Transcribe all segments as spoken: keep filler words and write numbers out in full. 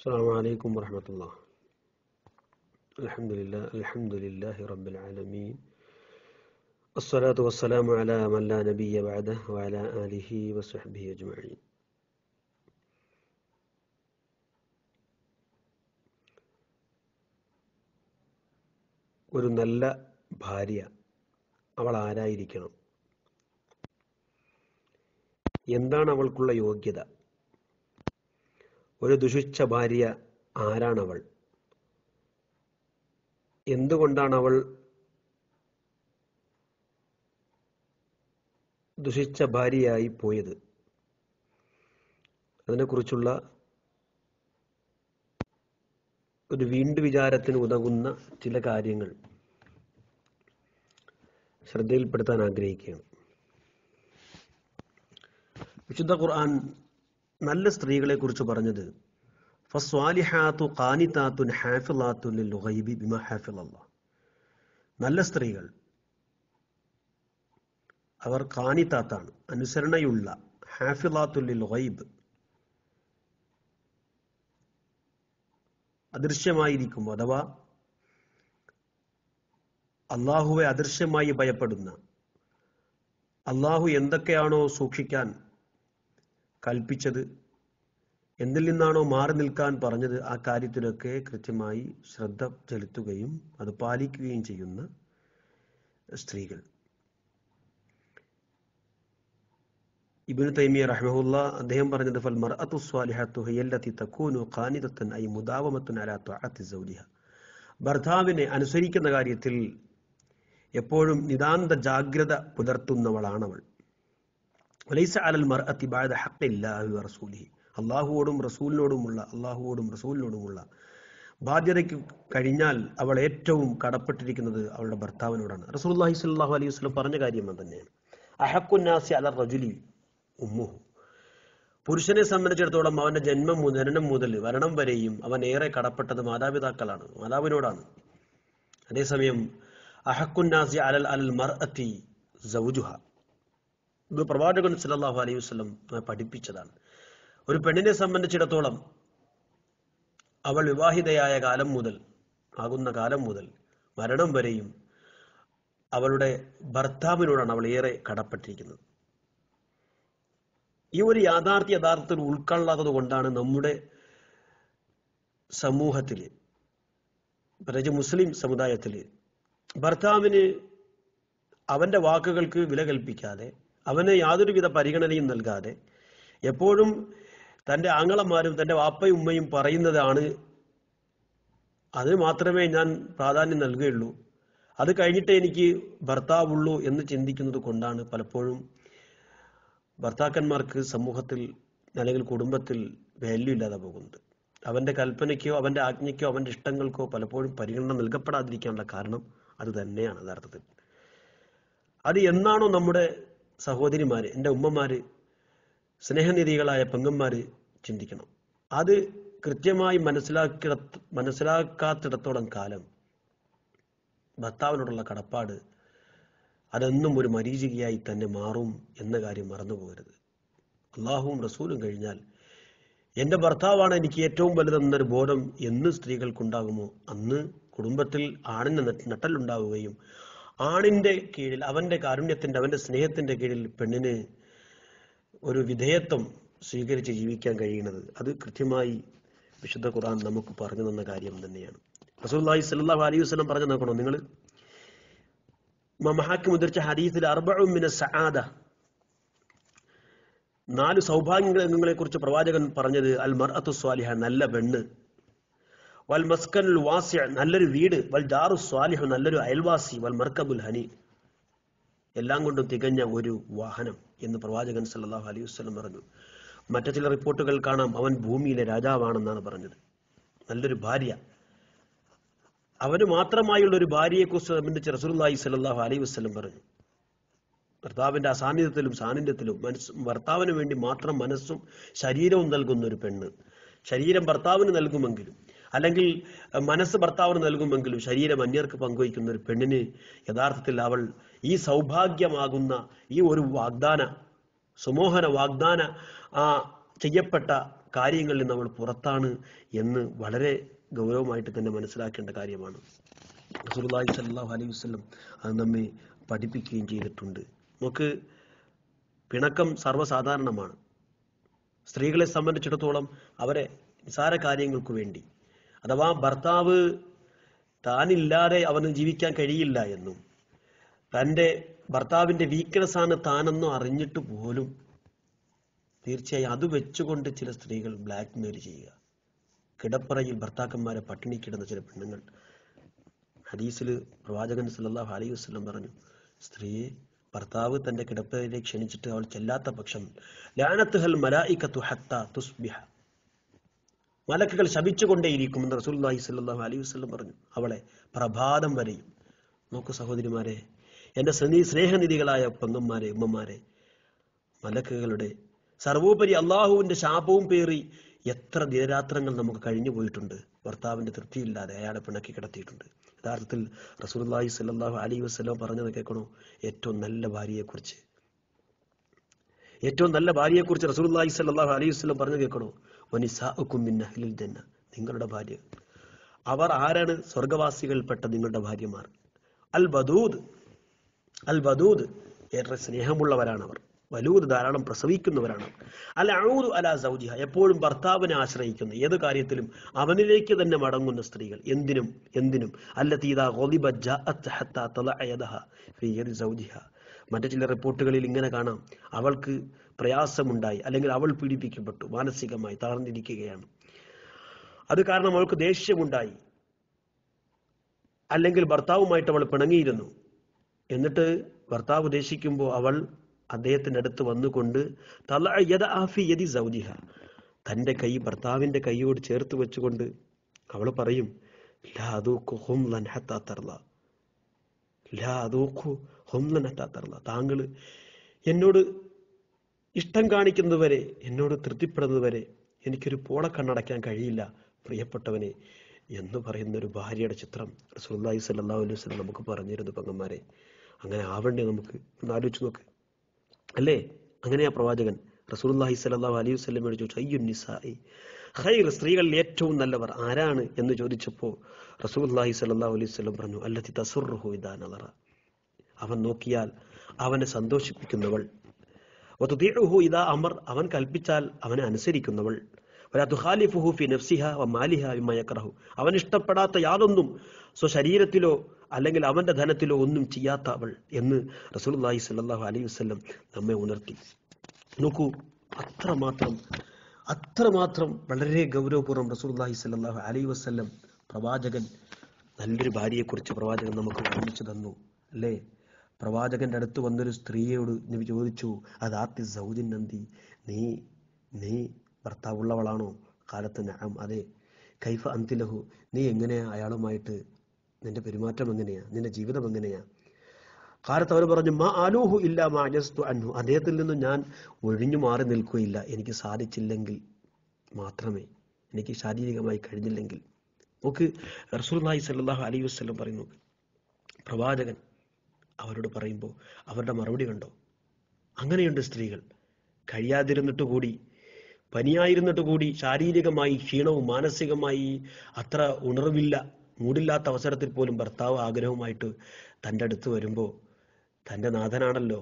السلام عليكم ورحمة الله. الحمد لله الحمد لله رب العالمين. الصلاة والسلام على من لا نبي بعده وعلى آله وصحبه أجمعين. ഒരു നല്ല ഭാര്യ അവൾ ആരായിരിക്കണം? എന്താണ് അവൾക്കുള്ള യോഗ്യത? ഒരു ദുഷിച്ച ഭാര്യ ആരാണവൾ? എന്തുകൊണ്ടാണ് അവൾ ദുഷിച്ച ഭാര്യയായി പോയത്? അതിനെക്കുറിച്ചുള്ള ഒരു വീണ്ടു വിചാരത്തിന് ഉതകുന്ന ചില കാര്യങ്ങൾ ശ്രദ്ധയിൽപ്പെടുത്താൻ ആഗ്രഹിക്കുകയാണ്. വിശുദ്ധ ഖുർആൻ നല്ല സ്ത്രീകളെ കുറിച്ച് പറഞ്ഞത് ഫസ്വാലിഹാതു ഖാനിതാതുൻ ഹാഫിളാതുൻ ലിൽഗൈബി ബിമാ ഹാഫിളല്ലാഹ്. നല്ല സ്ത്രീകൾ അവർ ഖാനിതാത്താണ്, അനുസരണയുള്ള, ഹാഫിളാതുൻ ലിൽഗൈബ് അദൃശ്യമായിരിക്കും, അഥവാ അള്ളാഹുവെ അദൃശ്യമായി ഭയപ്പെടുന്ന, അള്ളാഹു എന്തൊക്കെയാണോ സൂക്ഷിക്കാൻ കൽപ്പിച്ചത്, എന്തിൽ നിന്നാണോ മാറി നിൽക്കാൻ പറഞ്ഞത്, ആ കാര്യത്തിലൊക്കെ കൃത്യമായി ശ്രദ്ധ ചെലുത്തുകയും അത് പാലിക്കുകയും ചെയ്യുന്ന സ്ത്രീകൾ. ഇബ്നു തൈമിയ്യ റഹിമഹുല്ലാ അദ്ദേഹം പറഞ്ഞത് ഫൽ മർഅതു സ്വാലിഹത്തു ഹിയല്ലതി തകൂനു ഖാനിതതൻ ഐ മുദാവമത്തുൻ അലാ തഅത്തി സൗജിഹ. ഭർത്താവിനെ അനുസരിക്കുന്ന കാര്യത്തിൽ എപ്പോഴും നിതാന്ത ജാഗ്രത പുലർത്തുന്നവളാണവൾ. വലൈസ അലൽ മർഅത്തി ബഅദ ഹഖ്ഖില്ലാഹി വറസൂലിഹി. അല്ലാഹുവോടും റസൂലിനോടുമുള്ള അല്ലാഹുവോടും റസൂലിനോടുമുള്ള ബാധ്യതയ്ക്ക് കഴിഞ്ഞാൽ അവൾ ഏറ്റവും കടപ്പെട്ടിരിക്കുന്നത് അവളുടെ ഭർത്താവിനോടാണ്. റസൂലുള്ളാഹി സ്വല്ലല്ലാഹു അലൈഹി വസല്ലം പറഞ്ഞ കാര്യം തന്നെയാണ്. അഹഖുൻ നാസി അലർ റജുലി ഉമ്മുഹു. പുരുഷനെ സംബന്ധിച്ചിടത്തോളം അവന്റെ ജന്മം മുതൽ ജനനം മുതൽ മരണം വരെയും അവൻ ഏറെ കടപ്പെട്ടത് മാതാപിതാക്കളാണ്, മാതാവിനോടാണ്. അതേസമയം അഹഖുൻ നാസി അലൽ അലൽ മർഅത്തി സൗജുഹ. ഇത് പ്രവാചകൻ സല്ലല്ലാഹു അലൈഹി വസല്ലം പഠിപ്പിച്ചതാണ്. ഒരു പെണ്ണിനെ സംബന്ധിച്ചിടത്തോളം അവൾ വിവാഹിതയായ കാലം മുതൽ ആകുന്ന കാലം മുതൽ മരണം വരെയും അവളുടെ ഭർത്താവിനോടാണ് അവൾ ഏറെ കടപ്പെട്ടിരിക്കുന്നത്. ഈ ഒരു യാഥാർത്ഥ്യ യഥാർത്ഥത്തിൽ ഉൾക്കൊള്ളാത്തത് കൊണ്ടാണ് നമ്മുടെ സമൂഹത്തില്, പ്രത്യേകിച്ച് മുസ്ലിം സമുദായത്തില്, ഭർത്താവിന് അവന്റെ വാക്കുകൾക്ക് വില കൽപ്പിക്കാതെ, അവന് യാതൊരുവിധ പരിഗണനയും നൽകാതെ, എപ്പോഴും തന്റെ ആങ്ങളമാരും തന്റെ വാപ്പയും ഉമ്മയും പറയുന്നതാണ് അതിന് മാത്രമേ ഞാൻ പ്രാധാന്യം നൽകുകയുള്ളൂ, അത് കഴിഞ്ഞിട്ടേ എനിക്ക് ഭർത്താവുള്ളൂ എന്ന് ചിന്തിക്കുന്നത് കൊണ്ടാണ് പലപ്പോഴും ഭർത്താക്കന്മാർക്ക് സമൂഹത്തിൽ അല്ലെങ്കിൽ കുടുംബത്തിൽ വാല്യൂ ഇല്ലാതെ പോകുന്നത്. അവന്റെ കൽപ്പനയ്ക്കോ അവന്റെ ആജ്ഞയ്ക്കോ അവന്റെ ഇഷ്ടങ്ങൾക്കോ പലപ്പോഴും പരിഗണന നൽകപ്പെടാതിരിക്കാനുള്ള കാരണം അത് തന്നെയാണ് യഥാർത്ഥത്തിൽ. അത് എന്നാണോ നമ്മുടെ സഹോദരിമാര്, എൻ്റെ ഉമ്മമാര്, സ്നേഹനിധികളായ പെങ്ങന്മാര് ചിന്തിക്കണം. അത് കൃത്യമായി മനസ്സിലാക്കി മനസ്സിലാക്കാത്തിടത്തോളം കാലം ഭർത്താവിനോടുള്ള കടപ്പാട് അതെന്നും ഒരു മരീചികയായി തന്നെ മാറും എന്ന കാര്യം മറന്നുപോകരുത്. അള്ളാഹുവും റസൂലും കഴിഞ്ഞാൽ എൻ്റെ ഭർത്താവാണ് എനിക്ക് ഏറ്റവും വലുതെന്നൊരു ബോധം എന്ന് സ്ത്രീകൾക്കുണ്ടാകുമോ അന്ന് കുടുംബത്തിൽ ആണിന് നട്ടലുണ്ടാവുകയും ആണിന്റെ കീഴിൽ അവന്റെ കാരുണ്യത്തിന്റെ അവന്റെ സ്നേഹത്തിന്റെ കീഴിൽ പെണ്ണിന് ഒരു വിധേയത്വം സ്വീകരിച്ച് ജീവിക്കാൻ കഴിയുന്നത് അത് കൃത്യമായി വിശുദ്ധ ഖുർആൻ നമുക്ക് പറഞ്ഞു തന്ന കാര്യം തന്നെയാണ്. റസൂലുള്ളാഹി സ്വല്ലല്ലാഹു അലൈഹി വസല്ലം പറഞ്ഞു നോക്കണോ നിങ്ങൾ, മഹാക്കിം ഉദ്ധരിച്ച ഹദീസിൽ അർബഉൻ മിന സആദ, നാല് സൗഭാഗ്യങ്ങളെ കുറിച്ച് പ്രവാചകൻ പറഞ്ഞത് അൽ മർഅത്തു സ്വാലിഹ, നല്ല പെണ്ണ്, വൽ മസ്കനുൽ വാസിഅ, നല്ലൊരു വീട്, വൽ ജാറു സ്വാലിഹു, നല്ലൊരു അയൽവാസി, വൽ മർകബുൽ ഹനി, എല്ലാം കൊണ്ടും തികഞ്ഞ ഒരു വാഹനം എന്ന് പ്രവാചകൻ സല്ലല്ലാഹു അലൈഹി വസല്ലം പറഞ്ഞു. മറ്റു ചില റിപ്പോർട്ടുകൾ കാണാം അവൻ ഭൂമിയിലെ രാജാവാണെന്നാണ് പറഞ്ഞത്. നല്ലൊരു ഭാര്യ, അവന് മാത്രമായുള്ള ഒരു ഭാര്യയെക്കുറിച്ച് സംബന്ധിച്ച് റസൂലുള്ളാഹി സ്വല്ലല്ലാഹു അലൈഹി വസല്ലം പറഞ്ഞു. ഭർത്താവിന്റെ അസാന്നിധ്യത്തിലും സാന്നിധ്യത്തിലും മനസ്സ് ഭർത്താവിന് വേണ്ടി മാത്രം മനസ്സും ശരീരവും നൽകുന്ന ഒരു പെണ്ണ്, ശരീരം ഭർത്താവിന് നൽകുമെങ്കിലും അല്ലെങ്കിൽ മനസ്സ് ഭർത്താവിന് നൽകുമെങ്കിലും ശരീരം അന്യർക്ക് പങ്കുവയ്ക്കുന്ന ഒരു പെണ്ണിന് യഥാർത്ഥത്തിൽ അവൾ ഈ സൗഭാഗ്യമാകുന്ന ഈ ഒരു വാഗ്ദാന സുമോഹന വാഗ്ദാന ആ ചെയ്യപ്പെട്ട കാര്യങ്ങളിൽ നമ്മൾ പുറത്താണ് എന്ന് വളരെ ഗൗരവമായിട്ട് തന്നെ മനസ്സിലാക്കേണ്ട കാര്യമാണ്. റസൂലുള്ളാഹി സ്വല്ലല്ലാഹു അലൈഹി വസല്ലം അത് നമ്മെ പഠിപ്പിക്കുകയും ചെയ്തിട്ടുണ്ട്. നമുക്ക് പിണക്കം സർവ്വസാധാരണമാണ്. സ്ത്രീകളെ സംബന്ധിച്ചിടത്തോളം അവരെ നിസാര കാര്യങ്ങൾക്ക് വേണ്ടി, അഥവാ ഭർത്താവ് താനില്ലാതെ അവന് ജീവിക്കാൻ കഴിയില്ല എന്നും തൻ്റെ ഭർത്താവിൻ്റെ വീക്ക്നെസ് ആണ് താനെന്നും അറിഞ്ഞിട്ട് പോലും തീർച്ചയായും അത് വെച്ചുകൊണ്ട് ചില സ്ത്രീകൾ ബ്ലാക്ക് മെയിൽ ചെയ്യുക, കിടപ്പറയിൽ ഭർത്താക്കന്മാരെ പട്ടിണി കിടന്ന ചില പെണ്ണുങ്ങൾ. ഹദീസിൽ പ്രവാചകൻ സല്ലല്ലാഹു അലൈഹി വസല്ലം പറഞ്ഞു, സ്ത്രീയെ ഭർത്താവ് തന്റെ കിടപ്പറയിലേക്ക് ക്ഷണിച്ചിട്ട് അവൾ ചെല്ലാത്ത പക്ഷം ലഅനത്തുഹൽ മലായികതു ഹത്താ തുസ്ബിഹ, മലക്കുകൾ ശപിച്ചുകൊണ്ടേയിരിക്കുമെന്ന് റസൂലുള്ളാഹി സ്വല്ലല്ലാഹു അലൈഹി വസല്ലം പറഞ്ഞു, അവളെ പ്രഭാതം വരെയും. നോക്കൂ സഹോദരിമാരെ, എന്റെ സ്നേഹനിധികളായ പെങ്ങന്മാരെ, ഉമ്മമാരെ, മലക്കുകളുടെ സർവോപരി അള്ളാഹുവിന്റെ ശാപവും പേറി എത്ര ദിനരാത്രങ്ങൾ നമുക്ക് കഴിഞ്ഞു പോയിട്ടുണ്ട്. ഭർത്താവിന്റെ തൃപ്തിയില്ലാതെ അയാളെ പിണക്കി കിടത്തിയിട്ടുണ്ട്. യഥാർത്ഥത്തിൽ റസൂലുള്ളാഹി സ്വല്ലല്ലാഹു അലൈഹി വസല്ലം പറഞ്ഞത് കേൾക്കണോ? ഏറ്റവും നല്ല ഭാര്യയെക്കുറിച്ച് ഏറ്റവും നല്ല ഭാര്യയെക്കുറിച്ച് റസൂലുള്ളാഹി സ്വല്ലല്ലാഹു അലൈഹി വസല്ലം പറഞ്ഞു കേൾക്കണോ? വനിസാഉകും മിൻ അഹ്ലിൽ ജന്ന, നിങ്ങളുടെ ഭാര്യ അവർ ആരാണ്? സ്വർഗവാസികൾപ്പെട്ട നിങ്ങളുടെ ഭാര്യമാർ. അൽ വദൂദ് അൽ വദൂദ് ഏറെ സ്നേഹമുള്ളവരാണ് അവർ. വലൂദ് ധാരാളം പ്രസവിക്കുന്നവരാണ്. അൽ അഊദു അലാ സൗജിഹ, എപ്പോഴും ഭർത്താവിനെ ആശ്രയിക്കുന്ന, ഏത് കാര്യത്തിലും അവനിലേക്ക് തന്നെ മടങ്ങുന്ന സ്ത്രീകൾ. എന്തിനും എന്തിനും അല്ലതീ ഇദാ ഗളിബ ജാഅത് ഹത്താ തളഅ യദഹ ഫീ യദി സൗജിഹ. മറ്റു ചില റിപ്പോർട്ടുകളിൽ ഇങ്ങനെ കാണാം, അവൾക്ക് പ്രയാസമുണ്ടായി, അല്ലെങ്കിൽ അവൾ പീഡിപ്പിക്കപ്പെട്ടു, മാനസികമായി തളർന്നിരിക്കുകയാണ്, അത് കാരണം അവൾക്ക് ദേഷ്യമുണ്ടായി, അല്ലെങ്കിൽ ഭർത്താവുമായിട്ട് അവൾ പിണങ്ങിയിരുന്നു. എന്നിട്ട് ഭർത്താവ് ദേഷിക്കുമ്പോൾ അവൾ അദ്ദേഹത്തിന്റെ അടുത്ത് വന്നുകൊണ്ട് തളഅ യദഹ ഫീ യദി സൗജിഹ, തന്റെ കൈ ഭർത്താവിന്റെ കൈയോട് ചേർത്ത് വെച്ചുകൊണ്ട് അവൾ പറയും, ലാ അദൂഖു ഹുംലൻ ഹത്താ തർള, ലാ അദൂഖു ഹുംലൻ ഹത്താ തർള, താങ്കൾ എന്നോട് ഇഷ്ടം കാണിക്കുന്നതുവരെ, എന്നോട് തൃപ്തിപ്പെടുന്നതുവരെ എനിക്കൊരു പോള കണ്ണടയ്ക്കാൻ കഴിയില്ല പ്രിയപ്പെട്ടവനെ എന്ന് പറയുന്ന ഒരു ഭാര്യയുടെ ചിത്രം റസൂലുള്ളാഹി സ്വല്ലല്ലാഹു അലൈഹി വസല്ലം നമുക്ക് പറഞ്ഞിരുന്നു. പെങ്ങന്മാരെ, അങ്ങനെ ആവണ്ടേ? നമുക്ക് ഒന്ന് ആലോചിച്ച് നോക്ക്, അല്ലേ? അങ്ങനെയാ പ്രവാചകൻ റസൂലുള്ളാഹി സ്വല്ലല്ലാഹു അലൈഹി വസല്ലമയോട് ചോദിച്ചു, അയ്യുൻ നിസാഇ ഖൈർ, സ്ത്രീകളിൽ ഏറ്റവും നല്ലവർ ആരാണ് എന്ന് ചോദിച്ചപ്പോൾ റസൂലുള്ളാഹി സ്വല്ലല്ലാഹു അലൈഹി വസല്ലം പറഞ്ഞു, അല്ലതി തസുറുഹു ഇദാ നളറ, അവൻ നോക്കിയാൽ അവനെ സന്തോഷിപ്പിക്കുന്നവൾ, വതുതിഉഹു ഇദാ അമർ, അവൻ കൽപ്പിച്ചാൽ അവനെ അനുസരിക്കുന്നവൾ, വലാ തുഖാലിഫുഹു ഫി നഫ്സിഹ വമാലിഹ ബിമാ യക്റഹു, അവൻ ഇഷ്ടപ്പെടാത്ത യാതൊന്നും സ്വശരീരത്തിലോ അല്ലെങ്കിൽ അവന്റെ ധനത്തിലോ ഒന്നും ചെയ്യാത്ത അവൾ എന്ന് റസൂലുള്ളാഹി സ്വല്ലല്ലാഹു അലൈഹി വസല്ലം നമ്മെ ഉണർത്തി. നോക്കൂ, അത്രമാത്രം അത്രമാത്രം വളരെ ഗൗരവപൂർവ്വം റസൂലുള്ളാഹി സ്വല്ലല്ലാഹു അലൈഹി വസല്ലം പ്രവാചകൻ നല്ലൊരു ഭാര്യയെക്കുറിച്ച് പ്രവാചകൻ നമുക്ക് വർണ്ണിച്ചു തന്നു, അല്ലേ? പ്രവാചകന്റെ അടുത്ത് വന്നൊരു സ്ത്രീയോട് നബി ചോദിച്ചു, അദാത്തി സൗജിൻ നന്ദി, നീ നീ ഭർത്താവുള്ളവളാണോ? കാലത്ത് നഅം, അതെ. കൈഫ അന്തിലഹു, നീ എങ്ങനെയാ അയാളുമായിട്ട്, നിന്റെ പെരുമാറ്റം എങ്ങനെയാ, നിന്റെ ജീവിതം എങ്ങനെയാ? കാലത്ത് അവർ പറഞ്ഞു, മാ ആലൂഹു ഇല്ലാ മാ അജസ്തു അൻഹു, അദ്ദേഹത്തിൽ നിന്നും ഞാൻ ഒഴിഞ്ഞു മാറി നിൽക്കുകയില്ല, എനിക്ക് സാധിച്ചില്ലെങ്കിൽ മാത്രമേ, എനിക്ക് ശാരീരികമായി കഴിഞ്ഞില്ലെങ്കിൽ. നോക്ക്, റസൂലുള്ളാഹി സ്വല്ലല്ലാഹു അലൈഹി വസല്ലം പറയുന്നു, പ്രവാചകൻ അവരോട് പറയുമ്പോൾ അവരുടെ മറുപടി കണ്ടോ? അങ്ങനെയുണ്ട് സ്ത്രീകൾ, കഴിയാതിരുന്നിട്ട് കൂടി, പനിയായിരുന്നിട്ട് കൂടി, ശാരീരികമായി ക്ഷീണവും മാനസികമായി അത്ര ഉണർവില്ല, മൂടില്ലാത്ത അവസരത്തിൽ പോലും ഭർത്താവ് ആഗ്രഹവുമായിട്ട് തൻ്റെ അടുത്ത് വരുമ്പോൾ, തൻ്റെ നാഥനാണല്ലോ,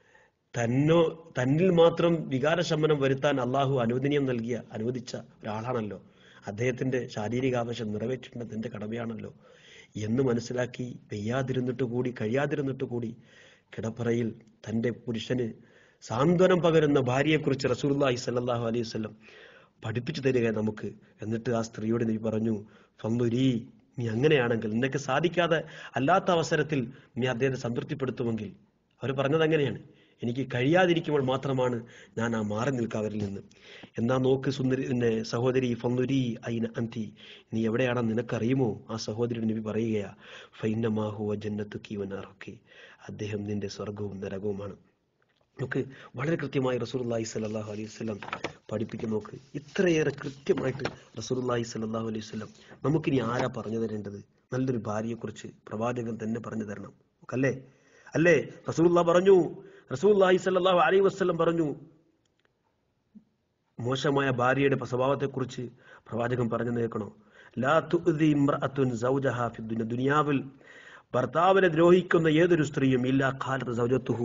തന്നോ തന്നിൽ മാത്രം വികാരശമനം വരുത്താൻ അള്ളാഹു അനുവദനീയം നൽകിയ അനുവദിച്ച ഒരാളാണല്ലോ, അദ്ദേഹത്തിന്റെ ശാരീരിക ആവശ്യം നിറവേറ്റേണ്ടത് എൻ്റെ കടമയാണല്ലോ എന്ന് മനസ്സിലാക്കി പെയ്യാതിരുന്നിട്ട് കൂടി, കഴിയാതിരുന്നിട്ട് കൂടി കിടപ്പറയിൽ തൻ്റെ പുരുഷന് സാന്ത്വനം പകരുന്ന ഭാര്യയെക്കുറിച്ച് റസൂലുള്ളാഹി സ്വല്ലല്ലാഹു അലൈഹി വസല്ലം പഠിപ്പിച്ചു തരിക നമുക്ക്. എന്നിട്ട് ആ സ്ത്രീയോട് നീ പറഞ്ഞു, ഫംദുരി, നീ അങ്ങനെയാണെങ്കിൽ, നിനക്ക് സാധിക്കാതെ അല്ലാത്ത അവസരത്തിൽ നീ അദ്ദേഹത്തെ സംതൃപ്തിപ്പെടുത്തുമെങ്കിൽ. അവർ പറഞ്ഞത് അങ്ങനെയാണ്, എനിക്ക് കഴിയാതിരിക്കുമ്പോൾ മാത്രമാണ് ഞാൻ ആ മാറി നിൽക്കാവരിൽ നിന്ന്. എന്നാ നോക്ക് സുന്ദരി, പിന്നെ സഹോദരി, ഫംദുരി ഐന അന്തി, നീ എവിടെയാണെന്ന് നിനക്കറിയുമോ? ആ സഹോദരി നബി പറയുകയാ, ഫൈന്നമാ ഹുവ ജന്നതുകി വനാറുകി, അദ്ദേഹം നിന്റെ സ്വർഗവും നരകവുമാണ്. നോക്ക്, വളരെ കൃത്യമായി റസൂലുള്ളാഹി സ്വല്ലല്ലാഹു അലൈഹി വസല്ലം പഠിപ്പിക്കുന്നു. നോക്ക്, ഇത്രയേറെ കൃത്യമായിട്ട് റസൂലുള്ളാഹി സ്വല്ലല്ലാഹു അലൈഹി വസല്ലം നമുക്കിനി ആരാ പറഞ്ഞു തരേണ്ടത്? നല്ലൊരു ഭാര്യയെക്കുറിച്ച് പ്രവാചകൻ തന്നെ പറഞ്ഞു തരണം, അല്ലേ? അല്ലേ? റസൂലുള്ളാഹി പറഞ്ഞു, റസൂലുള്ളാഹി സ്വല്ലല്ലാഹു അലൈഹി വസല്ലം പറഞ്ഞു, മോശമായ ഭാര്യയുടെ സ്വഭാവത്തെക്കുറിച്ച് പ്രവാചകൻ പറഞ്ഞു കേൾക്കണോ? ലാ തുഅ്ദി ഇംറഅത്തുൻ സൗജഹാ ഫി ദുനിയ, ദുനിയാവിൽ ഭർത്താവിനെ ദ്രോഹിക്കുന്ന ഏതൊരു സ്ത്രീയും ഇല്ലാ ഖാലത്ത് സൗജത്തുഹു,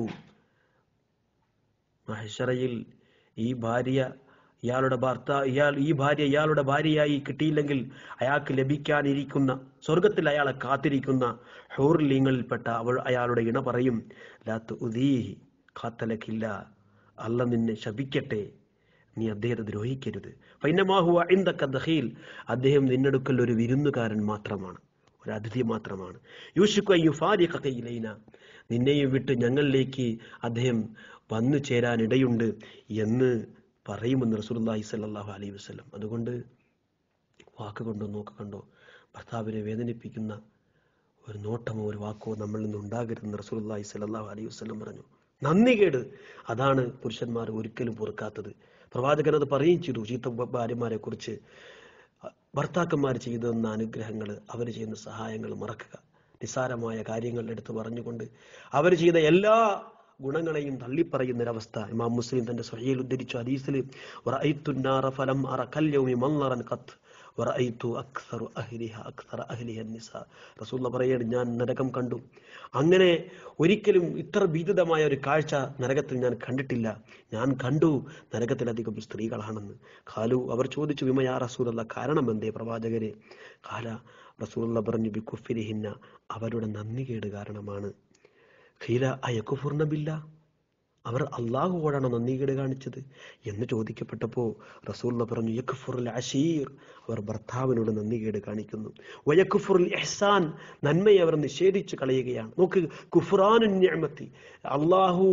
മഹ്ശറയിൽ ഈ ഭാര്യ ഇയാളുടെ ഭർത്താവ് ഇയാൾ ഈ ഭാര്യ ഇയാളുടെ ഭാര്യയായി കിട്ടിയില്ലെങ്കിൽ അയാൾക്ക് ലഭിക്കാനിരിക്കുന്ന സ്വർഗത്തിൽ അയാളെ കാത്തിരിക്കുന്ന ഹൂർലിങ്ങളിൽപ്പെട്ട അവൾ അയാളുടെ ഇണ പറയും, ലാ തുഅ്ദീഹി ഖാത്തലകില്ല, അല്ല നിന്നെ ശപിക്കട്ടെ, നീ അദ്ദേഹത്തെ ദ്രോഹിക്കരുത്. ഫൈനമാ ഹുവ ഇൻദക ദഖീൽ, അദ്ദേഹം നിന്നെടുക്കൽ ഒരു വിരുന്നുകാരൻ മാത്രമാണ്, ഒരു അതിഥി മാത്രമാണ്. യൂശിക്കു അൻ യുഫാരിഖക ഇലൈന, നിന്നെയും വിട്ട് ഞങ്ങളിലേക്ക് അദ്ദേഹം വന്നു ചേരാനിടയുണ്ട് എന്ന് പറയുമെന്ന് റസൂലുള്ളാഹി സ്വല്ലല്ലാഹു അലൈഹി വസല്ലം. അതുകൊണ്ട് വാക്കുകൊണ്ടോ നോക്കുകൊണ്ടോ ഭർത്താവിനെ വേദനിപ്പിക്കുന്ന ഒരു നോട്ടമോ ഒരു വാക്കോ നമ്മളിൽ നിന്ന് ഉണ്ടാകരുതെന്ന് റസൂലുള്ളാഹി സ്വല്ലല്ലാഹു അലൈഹി വസല്ലം പറഞ്ഞു. നന്ദികേട്, അതാണ് പുരുഷന്മാർ ഒരിക്കലും പൊറുക്കാത്തത്. പ്രവാചകൻ അത് പറയുകയും ചെയ്തു. ചീത്ത ഭാര്യമാരെ കുറിച്ച് ഭർത്താക്കന്മാർ ചെയ്തു തന്ന അനുഗ്രഹങ്ങൾ, അവർ ചെയ്യുന്ന സഹായങ്ങൾ മറക്കുക, നിസ്സാരമായ കാര്യങ്ങൾ എടുത്ത് പറഞ്ഞുകൊണ്ട് അവർ ചെയ്ത എല്ലാ ഗുണങ്ങളെയും തള്ളിപ്പറയുന്നൊരവസ്ഥ. ഇമാം മുസ്ലിം തന്റെ സ്വഹീഹിൽ ഉദ്ധരിച്ച ഹദീസിൽ വറഅയ്തു النار فلم أر كاليوم منظرا قط ورأيت أكثر أهلها أكثر أهلها النساء. റസൂലുള്ളാഹി പറയാണ്, ഞാൻ നരകം കണ്ടു, അങ്ങനെ ഒരിക്കലും ഇത്ര ഭീതിതമായ ഒരു കാഴ്ച നരകത്തിൽ ഞാൻ കണ്ടിട്ടില്ല, ഞാൻ കണ്ടു നരകത്തിലധികം സ്ത്രീകളാണെന്ന്. ഖാലു, അവർ ചോദിച്ചു, വിമ യാ റസൂലല്ലാഹ്, കാരണം എന്തേ പ്രവാചകരെ? ഖാല, റസൂലുള്ളാഹി പറഞ്ഞു, ബികുഫ്രിഹിന്ന, അവരുടെ നന്ദികേട് കാരണമാണ്. ഖീല അയകുഫുർന ബില്ലാ, അവർ അള്ളാഹുവോടാണോ നന്ദികേട് കാണിച്ചത് എന്ന് ചോദിക്കപ്പെട്ടപ്പോൾ റസൂലുള്ളാഹി പറഞ്ഞു, യക്ഫുറുൽ അശീർ, അവർ ഭർത്താവിനോട് നന്ദികേട് കാണിക്കുന്നു. വയക്ഫുറുൽ ഇഹ്സാൻ, നന്മയെ അവർ നിഷേധിച്ചു കളയുകയാണ്. നോക്ക്, കുഫ്റാനുൻ നിഅമത്തി, അള്ളാഹു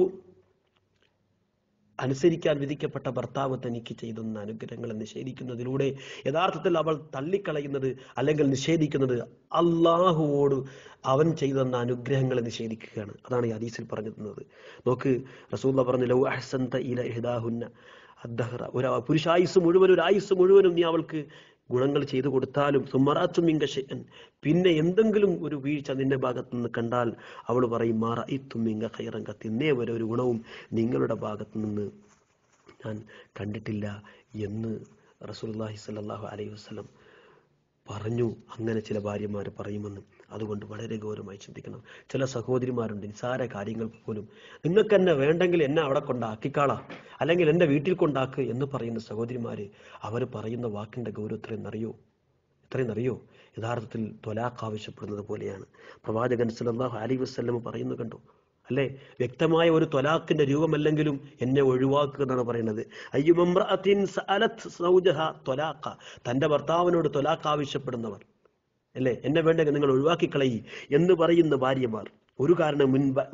അനുസരിക്കാൻ വിധിക്കപ്പെട്ട ഭർത്താവ് തനിക്ക് ചെയ്തുന്ന അനുഗ്രഹങ്ങളെ നിഷേധിക്കുന്നതിലൂടെ യഥാർത്ഥത്തിൽ അവൾ തള്ളിക്കളയുന്നത് അല്ലെങ്കിൽ നിഷേധിക്കുന്നത് അള്ളാഹുവോട് അവൻ ചെയ്തെന്ന അനുഗ്രഹങ്ങളെ നിഷേധിക്കുകയാണ്. അതാണ് ഈ ഹദീസിൽ പറഞ്ഞു തന്നത്. നോക്ക്, റസൂലുള്ളാഹി പറഞ്ഞു, ലൗ അഹ്സൻത ഇല ഇഹ്ദാഹുന്ന അദ്ദഹ്റ, ഒരു പുരുഷായുസ് മുഴുവനും ഒരു ആയുസ് മുഴുവനും നീ അവൾക്ക് ഗുണങ്ങൾ ചെയ്തു കൊടുത്താലും സുമറാത്തും മിങ്കൻ, പിന്നെ എന്തെങ്കിലും ഒരു വീഴ്ച നിന്റെ ഭാഗത്തു നിന്ന് കണ്ടാൽ അവൾ പറയും, മാറഇത്തും മിങ്ക ഖൈറൻ ഖത്ത്, ഇന്നേ വരെ ഒരു ഗുണവും നിങ്ങളുടെ ഭാഗത്തു നിന്ന് ഞാൻ കണ്ടിട്ടില്ല എന്ന് റസൂലുള്ളാഹി സ്വല്ലല്ലാഹു അലൈഹി വസല്ലം പറഞ്ഞു. അങ്ങനെ ചില ഭാര്യമാർ പറയുമെന്ന്. അതുകൊണ്ട് വളരെ ഗൗരവമായി ചിന്തിക്കണം. ചില സഹോദരിമാരുണ്ട്, നിസാര കാര്യങ്ങൾ പോലും നിങ്ങൾക്ക് എന്നെ വേണ്ടെങ്കിൽ എന്നെ അവിടെ കൊണ്ടാക്കിക്കാളാ, അല്ലെങ്കിൽ എൻ്റെ വീട്ടിൽ കൊണ്ടാക്ക് എന്ന് പറയുന്ന സഹോദരിമാര്, അവർ പറയുന്ന വാക്കിന്റെ ഗൗരവം ഇത്രയും അറിയോ ഇത്രയും അറിയോ യഥാർത്ഥത്തിൽ ത്വലാഖ് ആവശ്യപ്പെടുന്നത് പോലെയാണ്. പ്രവാചകൻ സല്ലല്ലാഹു അലൈഹി വസല്ലം പറയുന്നു കണ്ടു അല്ലെ, വ്യക്തമായ ഒരു ത്വലാഖിന്റെ രൂപമല്ലെങ്കിലും എന്നെ ഒഴിവാക്കുക എന്നാണ് പറയുന്നത്. അയ്യുമംറഅത്തിൻ സഅലത് സൗജഹാ ത്വലാഖ, തന്റെ ഭർത്താവിനോട് ത്വലാഖ് ആവശ്യപ്പെടുന്നവർ അല്ലേ, എന്നെ വേണ്ടെങ്കിൽ നിങ്ങൾ ഒഴിവാക്കിക്കളയി എന്ന് പറയുന്ന ഭാര്യമാർ, ഒരു കാരണം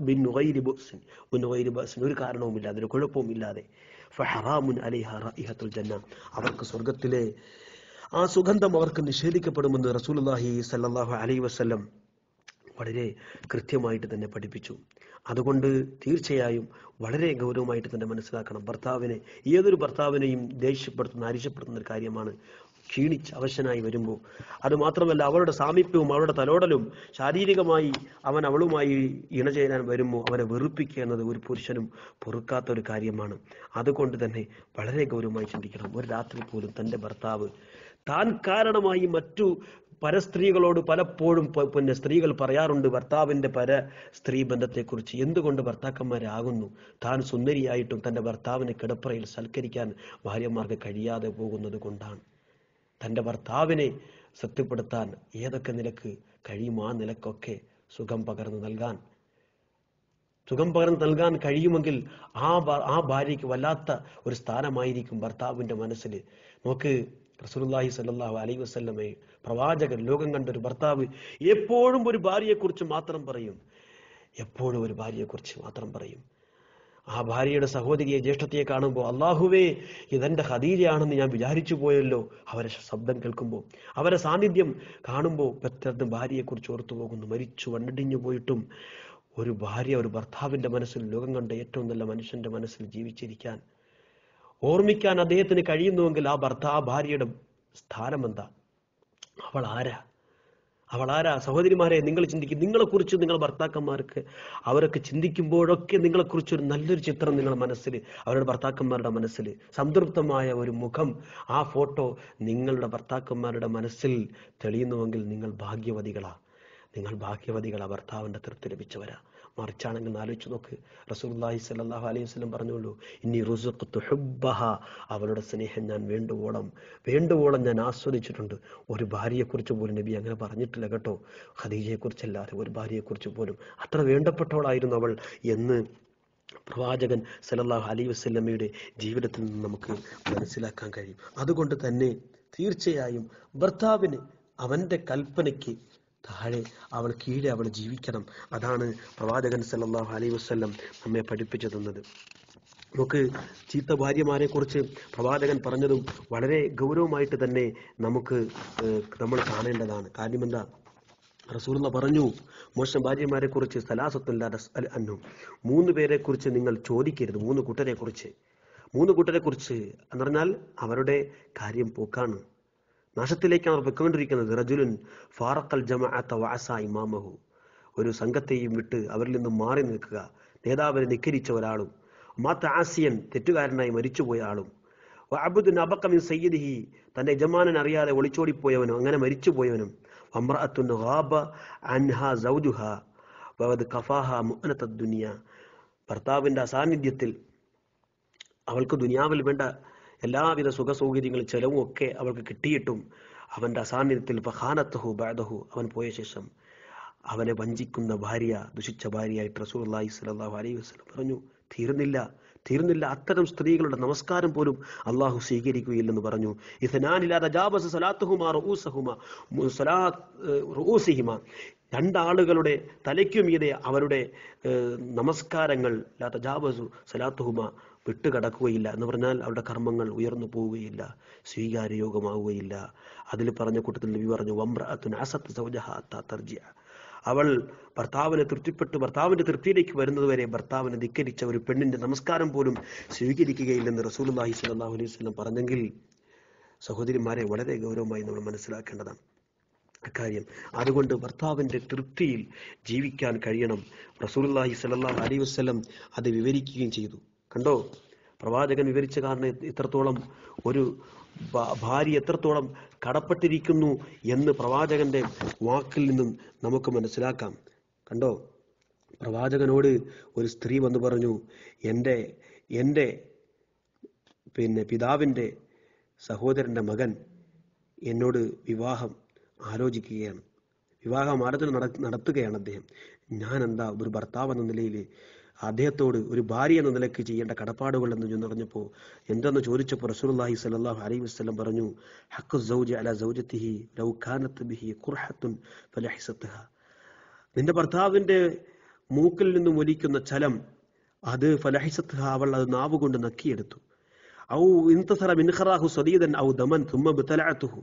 ഒരു കാരണവുമില്ലാതെ, ഒരു കുഴപ്പവും ഇല്ലാതെ, ഫഹറാമുൻ അലൈഹ റائحത്തുൽ ജന്ന, അവർക്ക് സ്വർഗത്തിലെ ആ സുഗന്ധം അവർക്ക് നിഷേധിക്കപ്പെടുമെന്ന് റസൂലുള്ളാഹി സ്വല്ലല്ലാഹു അലൈഹി വസല്ലം വളരെ കൃത്യമായിട്ട് തന്നെ പഠിപ്പിച്ചു. അതുകൊണ്ട് തീർച്ചയായും വളരെ ഗൗരവമായിട്ട് തന്നെ മനസ്സിലാക്കണം. ഭർത്താവിനെ, ഏതൊരു ഭർത്താവിനെയും ദേഷ്യപ്പെടുത്തുന്ന അരിശപ്പെടുത്തുന്ന ഒരു കാര്യമാണ് ക്ഷീണിച്ച് അവശനായി വരുമ്പോൾ. അത് മാത്രമല്ല, അവളുടെ സാമീപ്യവും അവളുടെ തലോടലും ശാരീരികമായി അവൻ അവളുമായി ഇണചേരാൻ വരുമ്പോൾ അവനെ വെറുപ്പിക്കുക എന്നത് ഒരു പുരുഷനും പൊറുക്കാത്ത ഒരു കാര്യമാണ്. അതുകൊണ്ട് തന്നെ വളരെ ഗൗരവമായി ചിന്തിക്കണം. ഒരു രാത്രി പോലും തൻ്റെ ഭർത്താവ് താൻ കാരണമായി മറ്റു പരസ്ത്രീകളോട് പലപ്പോഴും പിന്നെ സ്ത്രീകൾ പറയാറുണ്ട് ഭർത്താവിന്റെ പര സ്ത്രീ ബന്ധത്തെക്കുറിച്ച്. എന്തുകൊണ്ട് ഭർത്താക്കന്മാരാകുന്നു? താൻ സുന്ദരിയായിട്ടും തൻ്റെ ഭർത്താവിനെ കിടപ്പറയിൽ സൽക്കരിക്കാൻ ഭാര്യമാർക്ക് കഴിയാതെ പോകുന്നത് കൊണ്ടാണ്. തൻ്റെ ഭർത്താവിനെ സത്യപ്പെടുത്താൻ ഏതൊക്കെ നിലക്ക് കഴിയും ആ നിലക്കൊക്കെ സുഖം പകർന്നു നൽകാൻ സുഖം പകർന്നു നൽകാൻ കഴിയുമെങ്കിൽ ആ ആ ഭാര്യയ്ക്ക് വല്ലാത്ത ഒരു സ്ഥാനമായിരിക്കും ഭർത്താവിന്റെ മനസ്സിൽ. നോക്ക്, റസൂലുള്ളാഹി സ്വല്ലല്ലാഹു അലൈഹി വസല്ലമയെ പ്രവാചകൻ ലോകം കണ്ട ഒരു ഭർത്താവ് എപ്പോഴും ഒരു ഭാര്യയെക്കുറിച്ച് മാത്രം പറയും, എപ്പോഴും ഒരു ഭാര്യയെക്കുറിച്ച് മാത്രം പറയും. ആ ഭാര്യയുടെ സഹോദരിയെ, ജ്യേഷ്ഠത്തിയെ കാണുമ്പോൾ, അള്ളാഹുവേ, ഇതെന്റെ ഖദീജയാണെന്ന് ഞാൻ വിചാരിച്ചു പോയല്ലോ. അവരെ ശബ്ദം കേൾക്കുമ്പോൾ, അവരെ സാന്നിധ്യം കാണുമ്പോൾ പെട്ടെന്ന് ഭാര്യയെക്കുറിച്ച് ഓർത്തു പോകുന്നു. മരിച്ചു വണ്ടിടിഞ്ഞു പോയിട്ടും ഒരു ഭാര്യ ഒരു ഭർത്താവിന്റെ മനസ്സിൽ, ലോകം കണ്ട ഏറ്റവും നല്ല മനുഷ്യന്റെ മനസ്സിൽ ജീവിച്ചിരിക്കാൻ, ഓർമ്മിക്കാൻ അദ്ദേഹത്തിന് കഴിയുന്നുവെങ്കിൽ ആ ഭർത്താവ് ഭാര്യയുടെ സ്ഥാനം എന്താ? അവൾ ആരാ? അവൾ ആരാ? സഹോദരിമാരെ, നിങ്ങൾ ചിന്തിക്കും, നിങ്ങളെക്കുറിച്ച് നിങ്ങൾ ഭർത്താക്കന്മാർക്ക് അവരൊക്കെ ചിന്തിക്കുമ്പോഴൊക്കെ നിങ്ങളെക്കുറിച്ച് ഒരു നല്ലൊരു ചിത്രം നിങ്ങളുടെ മനസ്സിൽ, അവരുടെ ഭർത്താക്കന്മാരുടെ മനസ്സിൽ സംതൃപ്തമായ ഒരു മുഖം, ആ ഫോട്ടോ നിങ്ങളുടെ ഭർത്താക്കന്മാരുടെ മനസ്സിൽ തെളിയുന്നുവെങ്കിൽ നിങ്ങൾ ഭാഗ്യവതികളാ. നിങ്ങൾ ഭാഗ്യവതികളാ, ഭർത്താവിന്റെ തൃപ്തി ലഭിച്ചവരാ. മറിച്ചാണെങ്കിൽ ആലോചിച്ച് നോക്ക്, റസൂലുള്ളാഹി സ്വല്ലല്ലാഹു അലൈഹി വസല്ലം പറഞ്ഞുള്ളൂ, ഇന്നി റുസിഖ്തു ഹുബ്ബഹ, അവളുടെ സ്നേഹം ഞാൻ വേണ്ടുവോളം വേണ്ടുവോളം ഞാൻ ആസ്വദിച്ചിട്ടുണ്ട്. ഒരു ഭാര്യയെക്കുറിച്ച് പോലും നബി അങ്ങനെ പറഞ്ഞിട്ടില്ല കേട്ടോ, ഖദീജയെക്കുറിച്ചല്ലാതെ ഒരു ഭാര്യയെക്കുറിച്ച് പോലും. അത്ര വേണ്ടപ്പെട്ടവളായിരുന്നു അവൾ എന്ന് പ്രവാചകൻ സല്ലല്ലാഹു അലൈഹി വസല്ലമയുടെ ജീവിതത്തിൽ നിന്ന് നമുക്ക് മനസ്സിലാക്കാൻ കഴിയും. അതുകൊണ്ട് തന്നെ തീർച്ചയായും ഭർത്താവിന് അവന്റെ കൽപ്പനയ്ക്ക് താഴെ അവൾ കീഴെ അവൾ ജീവിക്കണം. അതാണ് പ്രവാചകൻ സല്ലല്ലാഹു അലൈഹി വസല്ലം നമ്മെ പഠിപ്പിച്ചു തന്നത്. നമുക്ക് ചീത്ത ഭാര്യമാരെ കുറിച്ച് പ്രവാചകൻ പറഞ്ഞതും വളരെ ഗൗരവമായിട്ട് തന്നെ നമുക്ക് നമ്മൾ കാണേണ്ടതാണ്. കാര്യം എന്താ? റസൂലുള്ളാഹി പറഞ്ഞു, മോശം ഭാര്യമാരെ കുറിച്ച് സലാസത്തുല്ലാ അന്നും, മൂന്ന് പേരെ കുറിച്ച് നിങ്ങൾ ചോദിക്കരുത്. മൂന്ന് കൂട്ടരെ കുറിച്ച് മൂന്ന് കൂട്ടരെ കുറിച്ച് എന്ന് പറഞ്ഞാൽ അവരുടെ കാര്യം പോക്കാണ്, നാശത്തിലേക്കാണ് അവർ പൊയ്ക്കൊണ്ടിരിക്കുന്നത്. റജുലുൻ ഫാറഖൽ ജമഅത വഅസ ഇമാമഹു, ഒരു സംഘത്തെയും വിട്ട് അവരിൽ നിന്നും മാറി നിൽക്കുക, നേതാവിനെ ധിക്കരിച്ച ഒരാളും. മാത ആസിയൻ, തെറ്റുകാരനായി മരിച്ചുപോയ ആളും. വഅബ്ദുൻ അബഖ മിൻ സയ്യിദിഹി, തന്റെ യജമാനൻ അറിയാതെ ഒളിച്ചോടിപ്പോയവനും അങ്ങനെ മരിച്ചുപോയവനും. വംറഅത്തുൻ ഗാബ അൻഹാ സൗജുഹാ വഖദ് കഫാഹാ മുഅനത ദുനിയ, ഭർത്താവിന്റെ അസാന്നിധ്യത്തിൽ അവൾക്ക് ദുനിയാവിൽ വേണ്ട എല്ലാവിധ സുഖ സൗകര്യങ്ങളും ചെലവും ഒക്കെ അവൾക്ക് കിട്ടിയിട്ടും അവന്റെ അസാന്നിധ്യത്തിൽ ഫഖാനത്തുഹു ബഅദഹു, അവൻ പോയ ശേഷം അവനെ വഞ്ചിക്കുന്ന ഭാര്യ, ദുഷിച്ച ഭാര്യയായിട്ട് റസൂലുള്ളാഹി സ്വല്ലല്ലാഹു അലൈഹി വസല്ലം പറഞ്ഞു. തീർന്നില്ല തീർന്നില്ല അത്തരം സ്ത്രീകളുടെ നമസ്കാരം പോലും അള്ളാഹു സ്വീകരിക്കുകയില്ലെന്ന് പറഞ്ഞു. ഇഥനാനിലാ തജാവസ സലാത്തുഹുമാ റഊസഹുമാ റഊസിഹിമാ, രണ്ടാളുകളുടെ തലയ്ക്കുമീതെ അവരുടെ നമസ്കാരങ്ങൾ ലാ തജാവസു സലാത്തുഹുമാ, വിട്ടുകടക്കുകയില്ല എന്ന് പറഞ്ഞാൽ അവരുടെ കർമ്മങ്ങൾ ഉയർന്നു പോവുകയില്ല, സ്വീകാര്യയോഗമാവുകയില്ല. അതിൽ പറഞ്ഞ കൂട്ടത്തിൽ നബി പറഞ്ഞു, വംറഅത്തുൻ അസത്ത് സൗജഹാ ഹത്താ തർജിഅ, അവൾ ഭർത്താവിനെ തൃപ്തിപ്പെട്ട് ഭർത്താവിന്റെ തൃപ്തിയിലേക്ക് വരുന്നതുവരെ ഭർത്താവിനെ ധിക്കരിച്ച ഒരു പെണ്ണിന്റെ നമസ്കാരം പോലും സ്വീകരിക്കുകയില്ലെന്ന് റസൂലുള്ളാഹി സ്വല്ലല്ലാഹു അലൈഹി വസല്ലം പറഞ്ഞെങ്കിൽ സഹോദരിമാരെ വളരെ ഗൗരവമായി നമ്മൾ മനസ്സിലാക്കേണ്ടതാണ് അക്കാര്യം. അതുകൊണ്ട് ഭർത്താവിന്റെ തൃപ്തിയിൽ ജീവിക്കാൻ കഴിയണം. റസൂലുള്ളാഹി സ്വല്ലല്ലാഹു അലൈഹി വസല്ലം അത് വിവരിക്കുകയും ചെയ്തു. കണ്ടോ, പ്രവാചകൻ വിവരിച്ച കാരണം ഇത്രത്തോളം ഒരു ഭാര്യ എത്രത്തോളം കടപ്പെട്ടിരിക്കുന്നു എന്ന് പ്രവാചകന്റെ വാക്കിൽ നിന്നും നമുക്ക് മനസ്സിലാക്കാം. കണ്ടോ, പ്രവാചകനോട് ഒരു സ്ത്രീ വന്ന് പറഞ്ഞു, എൻ്റെ എൻ്റെ പിന്നെ പിതാവിൻ്റെ സഹോദരന്റെ മകൻ എന്നോട് വിവാഹം ആലോചിക്കുകയാണ്, വിവാഹം ആലോചന നടത്തുകയാണ് അദ്ദേഹം. ഞാൻ എന്താ ഒരു ഭർത്താവ് എന്ന നിലയിൽ അദ്ദേഹത്തോട് ഒരു ഭാര്യ എന്ന നിലയ്ക്ക് ചെയ്യേണ്ട കടപ്പാടുകൾ എന്ന് ഞാൻ പറഞ്ഞപ്പോൾ എന്തെന്ന് ചോദിച്ചപ്പോൾ റസൂലുള്ളാഹി സ്വല്ലല്ലാഹു അലൈഹി വസല്ലം പറഞ്ഞു, ഹഖ്ഖു സൗജി അലാ സൗജത്തിഹി ലൗ കാനത് ബിഹി ഖുർഹത്തുൻ ഫലഹിസത്ഹാ, നിന്റെ ഭർത്താവിന്റെ മൂക്കിൽ നിന്നും ഒലിക്കുന്ന ചലം അത് ഫലഹിസത്ഹാ, അവൾ അത് നാവുകൊണ്ട് നക്കിയെടുത്തു. ഔ ഇൻതസറ മിൻഖറാഹു സദീദൻ ഔ ദമൻ തുമ്മ ബതലഅതുഹു,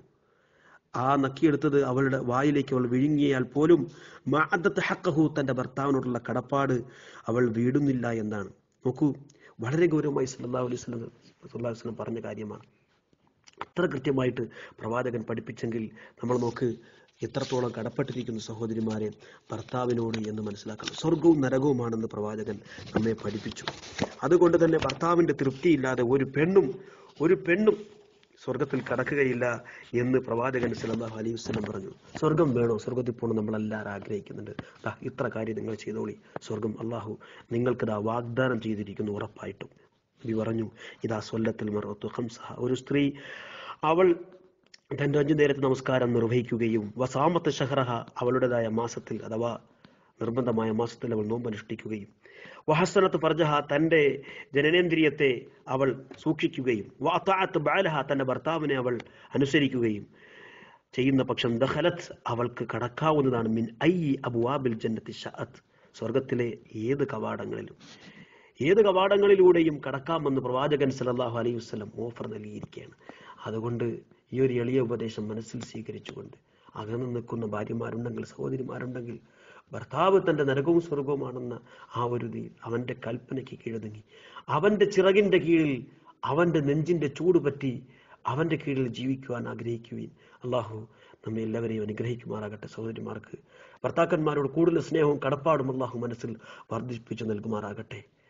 ആ നക്കിയെടുത്തത് അവളുടെ വായിലേക്ക് അവൾ വിഴുങ്ങിയാൽ പോലും മഅദത്ത് ഹഖഹു, തന്റെ ഭർത്താവിനോടുള്ള കടപ്പാട് അവൾ വീടുന്നില്ല എന്നാണ്. നോക്കൂ, വളരെ ഗൗരവമായി സല്ലല്ലാഹു അലൈഹി വസല്ലം സല്ലല്ലാഹു അലൈഹി വസല്ലം പറഞ്ഞ കാര്യമാണ്. അത്ര കൃത്യമായിട്ട് പ്രവാചകൻ പഠിപ്പിച്ചെങ്കിൽ നമ്മൾ നോക്ക് എത്രത്തോളം കടപ്പെട്ടിരിക്കുന്നു സഹോദരിമാരെ ഭർത്താവിനോട് എന്ന് മനസ്സിലാക്കണം. സ്വർഗവും നരകവുമാണെന്ന് പ്രവാചകൻ നമ്മെ പഠിപ്പിച്ചു. അതുകൊണ്ട് തന്നെ ഭർത്താവിന്റെ തൃപ്തിയില്ലാതെ ഒരു പെണ്ണും ഒരു പെണ്ണും സ്വർഗത്തിൽ കടക്കുകയില്ല എന്ന് പ്രവാചകൻ സല്ലല്ലാഹു അലൈഹി വസല്ലം പറഞ്ഞു. സ്വർഗം വേണോ? സ്വർഗത്തിൽ പോകണം നമ്മളെല്ലാവരും ആഗ്രഹിക്കുന്നുണ്ട്. ഇത്ര കാര്യം നിങ്ങൾ ചെയ്തോളി, സ്വർഗം അള്ളാഹു നിങ്ങൾക്കിതാ വാഗ്ദാനം ചെയ്തിരിക്കുന്നു ഉറപ്പായിട്ടും. നബി പറഞ്ഞു, ഇതാ സ്വല്ലത്തുൽ മർഅത്തു ഖംസഹ, ഒരു സ്ത്രീ അവൾ തന്റെ അഞ്ചു നേരത്തെ നമസ്കാരം നിർവഹിക്കുകയും വസാമത്ത് ഷഹ്റഹ, അവളുടേതായ മാസത്തിൽ അഥവാ നിർബന്ധമായ മാസത്തിൽ അവൾ നോമ്പനുഷ്ഠിക്കുകയും വഹസനത്ത് ഫർജഹ, തന്റെ ജനനേന്ദ്രിയത്തെ അവൾ സൂക്ഷിക്കുകയും വഅതഅത്ത് ബഅലഹ, തന്റെ ഭർത്താവിനെ അവൾ അനുസരിക്കുകയും ചെയ്യുന്ന പക്ഷം ദഖലത്ത്, അവൾക്ക് കടക്കാവുന്നതാണ് മിൻ ഐ അബ്വാബിൽ ജന്നത്തി ശഅത്ത്, സ്വർഗത്തിലെ ഏത് കവാടങ്ങളിലും ഏത് കവാടങ്ങളിലൂടെയും കടക്കാമെന്ന് പ്രവാചകൻ സല്ലല്ലാഹു അലൈഹി വസല്ലം ഓഫർ നൽകിയിരിക്കുകയാണ്. അതുകൊണ്ട് ഈ ഒരു എളിയ ഉപദേശം മനസ്സിൽ സ്വീകരിച്ചുകൊണ്ട് അകന്നു നിൽക്കുന്ന ഭാര്യമാരുണ്ടെങ്കിൽ, സഹോദരിമാരുണ്ടെങ്കിൽ, ഭർത്താവ് തന്റെ നരകവും സ്വർഗവുമാണെന്ന ആ ഒരു അവന്റെ കൽപ്പനയ്ക്ക് കീഴടങ്ങി അവന്റെ ചിറകിന്റെ കീഴിൽ അവന്റെ നെഞ്ചിന്റെ ചൂട് പറ്റി അവൻ്റെ കീഴിൽ ജീവിക്കുവാൻ ആഗ്രഹിക്കുകയും അള്ളാഹു നമ്മെ എല്ലാവരെയും അനുഗ്രഹിക്കുമാറാകട്ടെ. സഹോദരിമാർക്ക് ഭർത്താക്കന്മാരോട് കൂടുതൽ സ്നേഹവും കടപ്പാടും അള്ളാഹു മനസ്സിൽ വർദ്ധിപ്പിച്ചു നൽകുമാറാകട്ടെ.